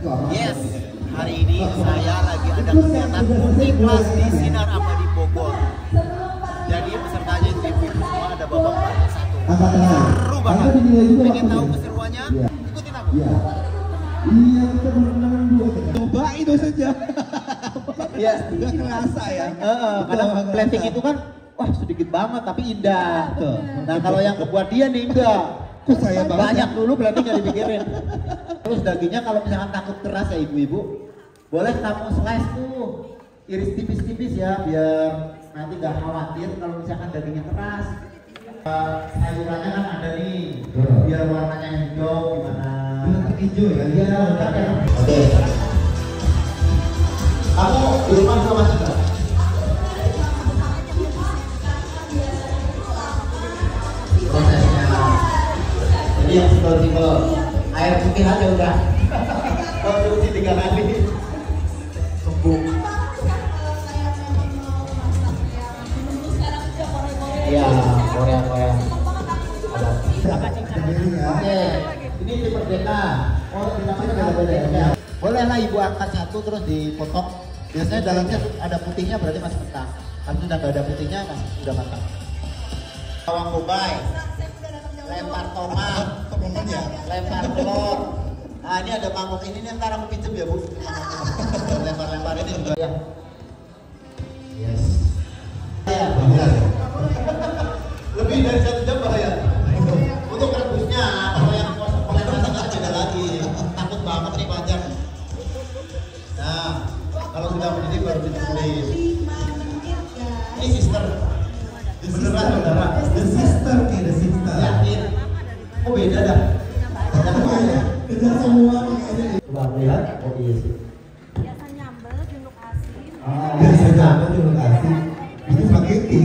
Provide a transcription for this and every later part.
Yes, hari ini saya lagi ada kegiatan cooking class di Sinar Abadi Bogor. Jadi pesertanya itu ibu-ibu semua, ada bapak-bapak satu. Seru banget. Pengen tahu keseruannya? Ikutin aku. Iya, kita menang dua. Coba itu saja. Iya, nggak kerasa ya. Kadang plating itu kan, wah sedikit banget tapi indah. Nah kalau yang kebuat dia nih enggak. Kok saya Banyak dulu plating nggak dipikirin. Terus dagingnya kalau misalkan takut keras ya ibu-ibu, boleh kamu slice tuh, iris tipis-tipis ya, biar nanti nggak khawatir kalau misalkan dagingnya keras. Sayurannya kan ada nih, biar warnanya hijau gimana? Hijau ya? Iya, oke. Kamu di rumah juga masih nggak? Prosesnya, jadi yang simpel-simpel, air putih aja udah. Kalau cuci 3 kali, kembung. Iya, Korea. Oke, ini di Merdeka. Oh, namanya beda-beda ya. Boleh lah ibu angkat satu terus dipotong. Biasanya dalamnya ada putihnya berarti masih mentah. Kalau sudah nggak ada putihnya masih sudah matang. Bawang bombay, lempar tomat, lempar telur. Nah ini ada mangkok ini nih, ntar aku pinjem ya bu. Lempar-lempar ini juga ya. Yes. Ya. Lebih dari 1 jam bahaya. Untuk rebusnya, kalau yang mulai masak beda lagi. Takut banget nih panjang. Nah, kalau sudah mendidih baru ditulis. Ini sister. Beneran saudara. The sister nih, the sister. Yakin? Kok beda dah? Beda semua. Coba lihat. Oh iya sih. Biasa nyambel jeruk asin. Biasa nyambel jeruk asin. Ini spaghetti.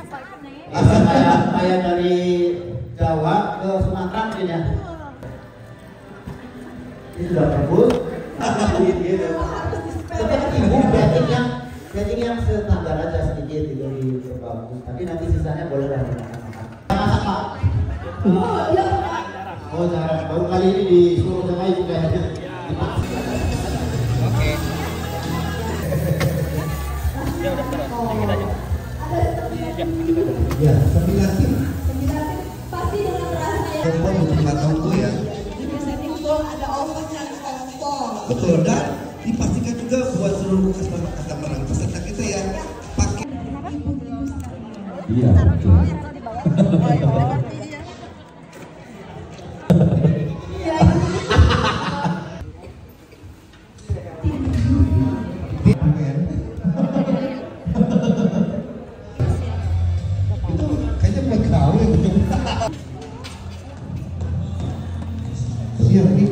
Kayak dari Jawa ke Sumatera mungkin ya. Ini sudah rebus. Seperti ibu plating yang standar aja sedikit gitu di bagus. Tapi nanti sisanya boleh lah dimakan-makan. Masak Pak. Oh jarang. Baru kali ini disuruh sama ibu kayaknya. Oke. Ya, kombinasi. Pasti dengan rasa yang Kompor untuk matangku ya. biasanya ada oven dan kompor. Betul, dan dipastikan juga buat seluruh customer peserta kita ya pakai. Iya, betul. Itu kayaknya bukan kau yang betul. Iya, ini.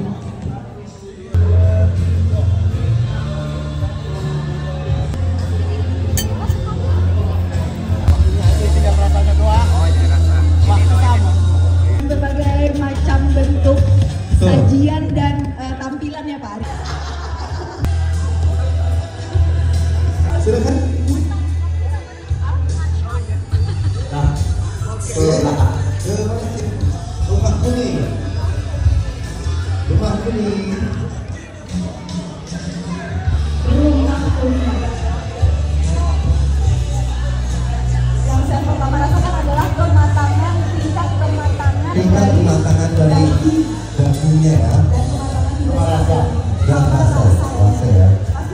Berbagai macam bentuk sajian dan tampilan ya Pak Ari. Silakan. Nah, rumah kuning. Rumah kuning. Rumah kuning. Yang saya pertama rasakan adalah kematangan, tingkat kematangan dari dagingnya ya. Dan rasa ya.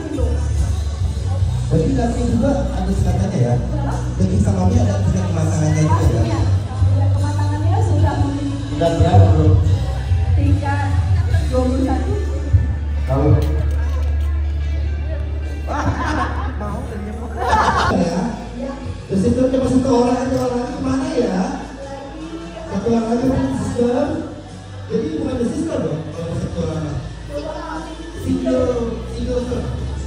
Berarti daging juga ada singkatannya ya. Daging samanya ada tingkat kematangannya juga ya. Kematangannya sudah memiliki Sudah berapa bro? tingkat 21. Tahu? Ya. Terus itu cuma satu orang kemana ya? Satu orang lagi punya sister. Jadi bukan the sister dong kalau satu orang. Single tuh.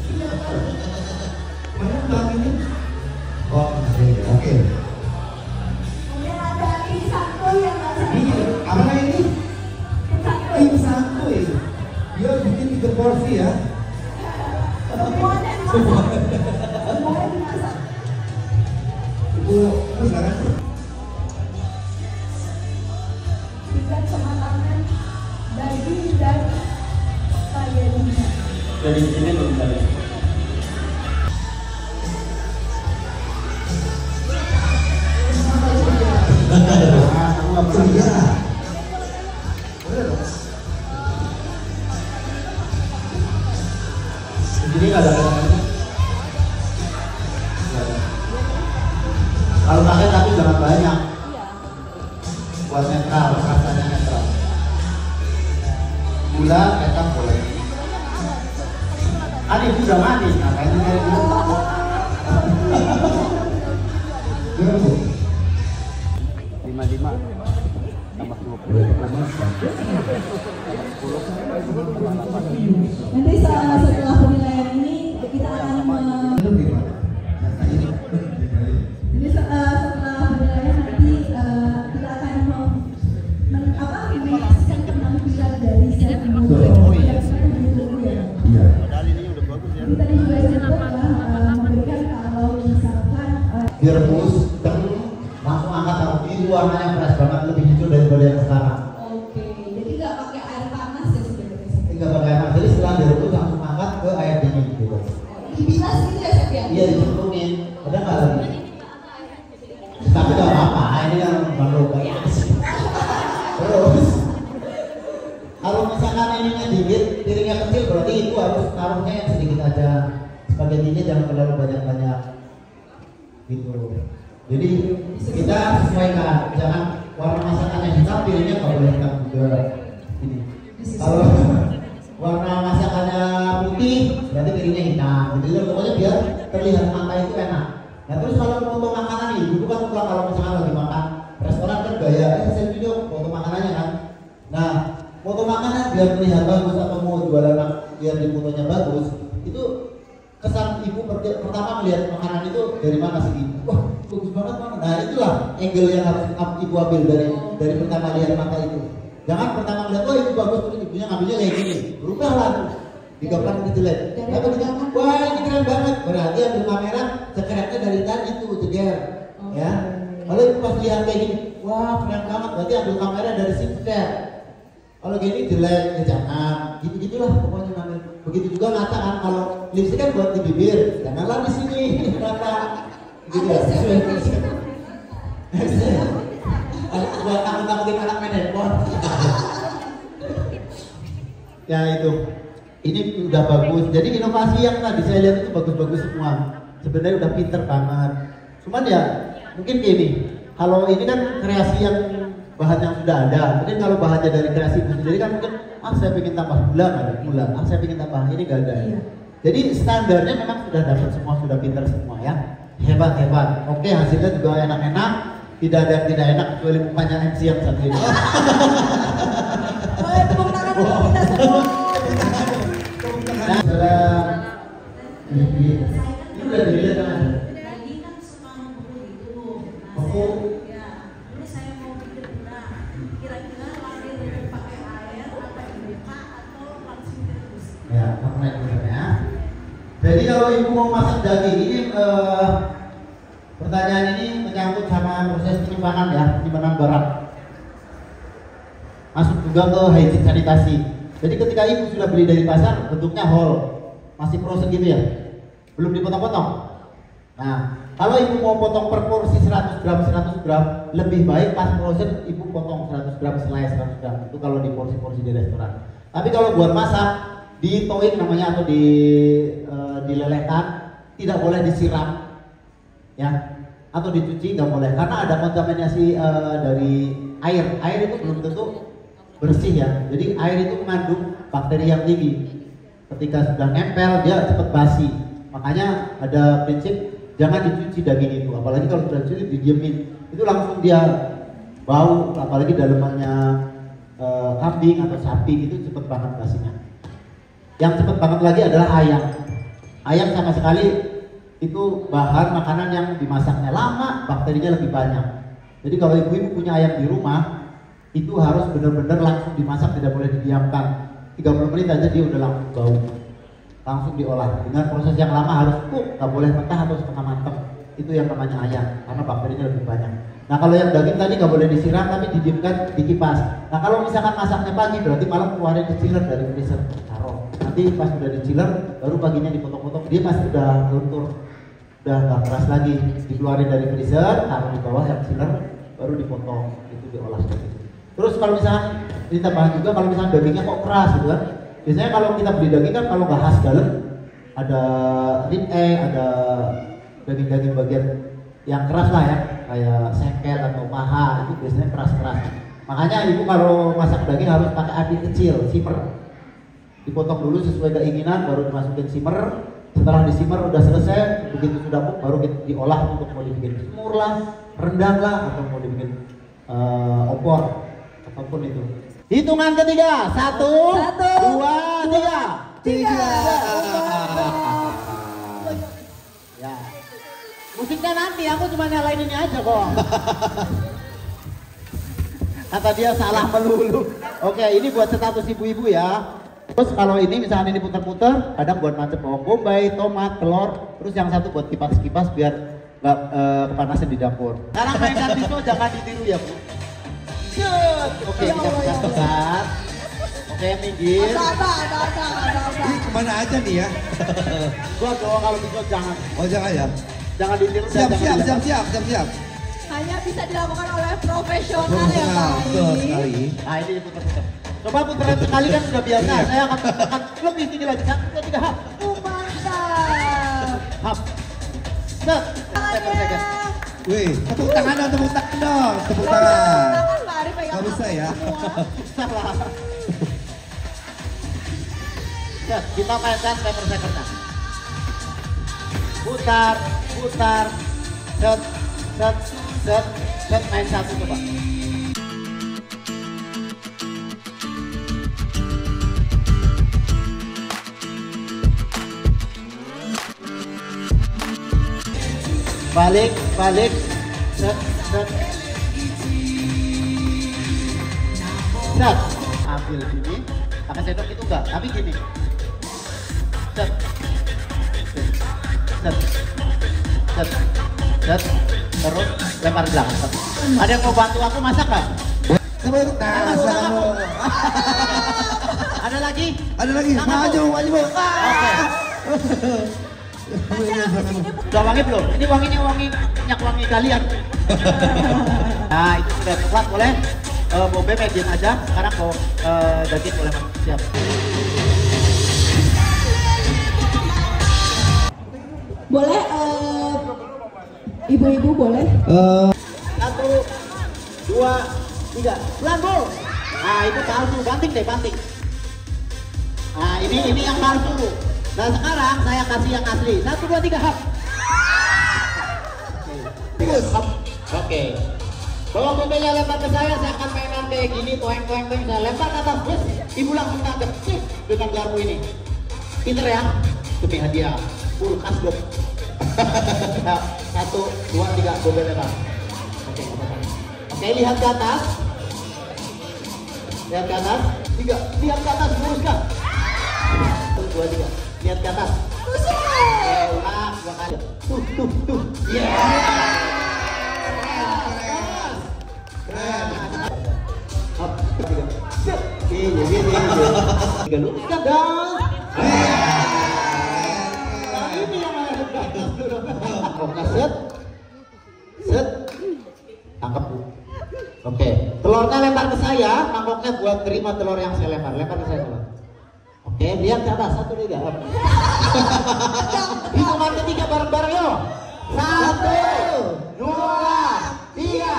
Mana belakangnya? Oh, oke. Kemudian ada tim satu yang Ini apa ini? Tim satu ini. Dia bikin 3 porsi ya. semuanya dimasak. Ibu sekarang Tingkat kematangan daging dan sayurnya. Dari sini belum tadi. Jadi nggak ada kalau pakai tapi jangan banyak. Buat netral, rasanya netral. Gula, kecap boleh. Ini udah manis, ngapain nyari gula? Lima tambah 20. Nanti setelah penilaian ini kita akan jadi setelah penilaian nanti kita akan menyaksikan penampilan dari chef Mudo. Iya. Padahal ini udah bagus ya. Tadi juga sempat memberikan kalau misalkan Direbus, langsung angkat taruh ini warnanya fresh banget, lebih hijau daripada yang sekarang. oke, jadi nggak pakai air panas ya sebenarnya. Tinggal pakai air panas, jadi setelah direbus langsung angkat ke air dingin gitu. Dibilas gitu ya chef ya? Iya, dicemplungin. Ada nggak lagi? Tapi nggak apa-apa, ini kan baru kayak. Terus, kalau misalkan ininya dingin, piringnya kecil berarti itu harus taruhnya yang sedikit aja. Spaghettinya jangan terlalu banyak-banyak. Gitu. Jadi kita sesuaikan, jangan warna masakannya hitam, piringnya nggak boleh hitam juga. Ini. Kalau warna masakannya putih, berarti piringnya hitam. Jadi pokoknya biar terlihat mata itu enak. Nah terus kalau foto makanan nih, dulu kan kalau misalkan lagi makan restoran kan gaya, saya video foto makanannya kan. Nah foto makanan biar terlihat bagus atau mau jualan biar di fotonya bagus, itu kesan ibu pertama melihat makanan itu dari mana sih? Wah bagus banget mana? Nah itulah angle yang harus ibu ambil dari pertama lihat mata itu. Jangan pertama lihat wah itu bagus terus ibunya ngambilnya kayak gini, berubahlah digambar gitu lihat. Tapi kita wah ini keren banget, berarti ambil kamera sekerennya dari tadi itu jeger, ya. Kalau ibu pas lihat kayak gini, wah keren banget, berarti ambil kamera dari sini jeger. Kalau gini jelek, ya jangan. Gitu-gitulah pokoknya namanya. Begitu juga ngaca kan, kalau lipstick kan buat di bibir, janganlah di sini. Kenapa? Gitu ya. Buat takut-takutin anak main handphone. Ya itu. Ini udah bagus. Jadi inovasi yang tadi saya lihat itu bagus-bagus semua. Sebenarnya udah pinter banget. Cuman ya mungkin gini. Kalau ini kan kreasi yang bahan yang sudah ada. Mungkin kalau bahannya dari kreasi itu sendiri kan mungkin saya pengen tambah gula nggak ada gula. Saya pengen tambah ini nggak ada. Iya. Jadi standarnya memang sudah dapat semua, sudah pinter semua ya. Hebat. Oke hasilnya juga enak-enak. Tidak ada yang tidak enak kecuali mukanya MC yang satu ini. Boleh tepuk tangan untuk kita semua. Ini udah dilihat kan? Tadi kan suka ngomong gitu. Aku Ini saya mau pikir ulang. Kira-kira lari untuk pakai air apa dibuka atau langsung direbus? ya, magnet ya. Jadi kalau ibu mau masak daging ini pertanyaan ini menyangkut sama proses penyimpanan ya, penyimpanan barang. Masuk juga ke hygiene sanitasi. Jadi ketika ibu sudah beli dari pasar, bentuknya whole, masih frozen gitu ya, belum dipotong-potong. Nah, kalau ibu mau potong per porsi 100 gram, lebih baik pas frozen ibu potong 100 gram selai 100 gram. Itu kalau di porsi-porsi di restoran. Tapi kalau buat masak, di towing namanya atau dilelehkan, tidak boleh disiram, ya, atau dicuci nggak boleh, karena ada kontaminasi dari air. Air itu belum tentu bersih ya. Jadi air itu mengandung bakteri yang tinggi. Ketika sudah nempel dia cepat basi. Makanya ada prinsip jangan dicuci daging itu. Apalagi kalau sudah dicuci didiemin, itu langsung dia bau. Apalagi dalemannya kambing atau sapi itu cepat banget basinya. Yang cepat banget lagi adalah ayam. Ayam sama sekali itu bahan makanan yang dimasaknya lama, bakterinya lebih banyak. Jadi kalau ibu-ibu punya ayam di rumah, itu harus benar-benar langsung dimasak, tidak boleh didiamkan. 30 menit aja dia udah langsung bau. Langsung diolah. Dengan proses yang lama harus cook, nggak boleh mentah atau setengah matang. Itu yang namanya ayam, karena bakterinya lebih banyak. Nah kalau yang daging tadi nggak boleh disiram tapi didiamkan di kipas. Nah kalau misalkan masaknya pagi berarti malam keluarin ke chiller dari freezer, taruh. Nanti pas udah di chiller baru paginya dipotong-potong, dia pasti udah luntur, udah nggak keras lagi. Dikeluarin dari freezer, taruh di bawah yang chiller, baru dipotong, itu diolah seperti itu. Terus kalau misalkan ditambahin juga kalau misalkan dagingnya kok keras gitu kan, biasanya kalau kita beli daging kan kalau nggak khas dalam ada rib ada daging-daging bagian yang keras lah ya, kayak sengkel atau paha itu biasanya keras-keras. Makanya ibu kalau masak daging harus pakai api kecil, simmer. Dipotong dulu sesuai keinginan, baru dimasukin simmer. Setelah di simmer udah selesai, begitu sudah empuk baru diolah untuk mau dibikin semur lah, rendang lah, atau mau dibikin opor, apapun itu. Hitungan ketiga, 1, 2, 3. Ya. Musiknya nanti, aku cuma nyalain ini aja kok. Kata dia salah melulu. Oke, ini buat status ibu-ibu ya. Terus kalau ini misalnya ini putar-putar, kadang buat macam bawang bombay, tomat, telur. Terus yang satu buat kipas-kipas biar nggak kepanasan di dapur. Sekarang mainkan pisau jangan ditiru ya bu. Oke, kita pecat. Oke, minggir. Ini kemana aja nih ya? Gua doang kalau pisau jangan. Oh jangan ya? Jangan ditiru. Siap. Hanya bisa dilakukan oleh profesional ya Pak. Betul sekali. Nah ini putar-putar. Coba putaran sekali kan sudah biasa. Saya akan putarkan lebih tinggi lagi. 1, 2, 3, hap. Mantap. Hap. Set. Wih, tepuk tangan dong, tepuk tangan. Tangan Pak Ari pegang. Gak bisa ya? Salah. Set. Kita mainkan paper second. Putar. Set. Main satu coba. Balik. Set. Ambil sini. Pakai sendok itu enggak, tapi gini. Set. Terus lempar belakang. Ada yang mau bantu aku masak nggak? Tepuk tangan kamu. Ada lagi? Maju. Oke. Udah wangi belum? Ini wanginya minyak wangi kalian. Nah itu sudah kuat, boleh bobe medium aja. Sekarang mau daging boleh siap. Boleh ibu-ibu boleh? 1, 2, 3. Pelan bu. Nah itu palsu, banting. Nah ini yang palsu. Nah sekarang saya kasih yang asli. 1, 2, 3 hap. Oke. Kalau bobenya lempar ke saya akan mainan kayak gini, toeng. Saya lempar ke atas, terus ibu langsung tangkap dengan garpu ini. Pinter ya, demi hadiah. Kulkas dong. 1, 2, 3, bobe lempar. Oke, lihat ke atas. 3, lihat ke atas, luruskan. 1, 2, 3, lihat ke atas. Ulang 2 kali. Tuh. Ini luruskan dong. Ini yang set. Tangkap bu. Oke, telurnya lempar ke saya, mangkoknya buat terima telur yang saya lempar ke saya telur. Oke, lihat ke atas, 1, 2, 3. Hitungan ketiga bareng-bareng yuk. 1, 2, 3.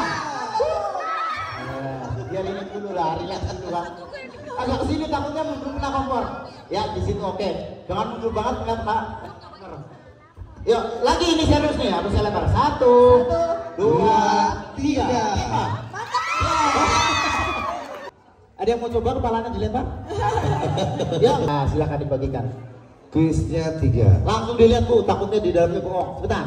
Biar ini dulu lah, relaxkan dulu. Agak kesini takutnya belum kena kompor. Ya di situ oke. Jangan mundur banget melihat Pak. Yuk, lagi ini serius nih, harus saya lempar. 1, 2, 3. Ada yang mau coba kepalanya dilempar? Ya, nah, silakan dibagikan. Kuisnya 3. Langsung dilihat bu, takutnya di dalamnya bohong. Sebentar.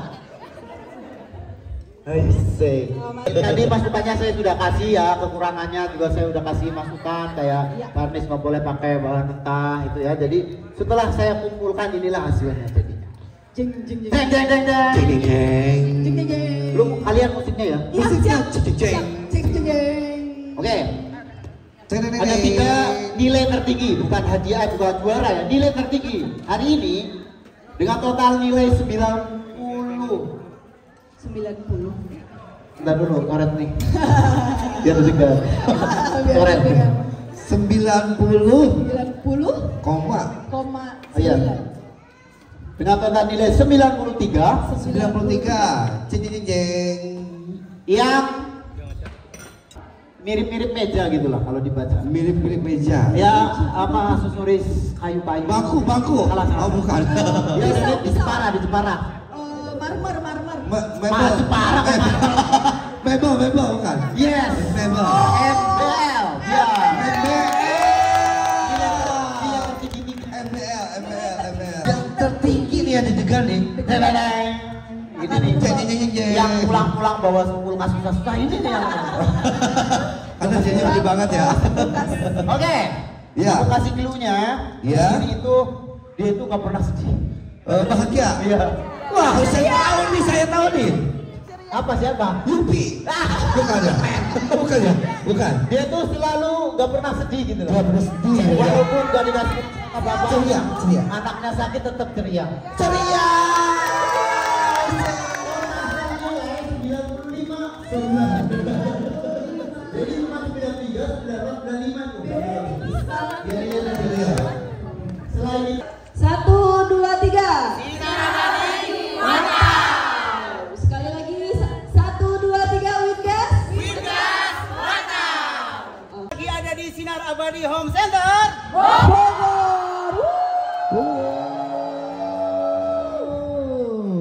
Tadi masukannya saya sudah kasih ya, kekurangannya juga saya sudah kasih masukan kayak varnish nggak boleh pakai bahan mentah itu ya. Jadi setelah saya kumpulkan inilah hasilnya jadinya. Jeng. Lu kali Sekalian musiknya ya. Iya, Musiknya siap. cek Siap. Cek jeng. Oke. Ada 3 nilai tertinggi, bukan hadiah, bukan juara ya. Nilai tertinggi hari ini dengan total nilai 90. 90. Bentar dulu, koret nih. Biar deg-degan. Biar Koret. deg-degan. 90 90,9. koma Iya. Dengan total nilai 93 93 ceng ceng ceng. yang mirip-mirip meja gitu lah kalau dibaca. Mirip-mirip meja. Ya apa aksesoris kayu-kayu. Bangku. Salah. Oh bukan. Ya di Jepara. Marmer. Mebel. Jepara kan. Mebel bukan. Yes. Mebel. MBL. Ya. MBL. Yang tertinggi nih yang dijegal nih. Ini nih. Jeng. Yang pulang-pulang bawa kulkas susah-susah ini nih yang. Karena jadinya gede banget ya. Oke. Iya. Aku kasih clue-nya. Iya. Ini itu dia itu nggak pernah sedih. Bahagia. Iya. Wah, saya tahu nih. Apa siapa? Yupi. Bukan ya. Bukan. Dia tuh selalu nggak pernah sedih gitu loh. Nggak pernah sedih, ya. Walaupun nggak dikasih apa-apa. Ceria. Anaknya sakit tetap ceria. Ceria. Jadi cuma 93, 95 tuh. Iya.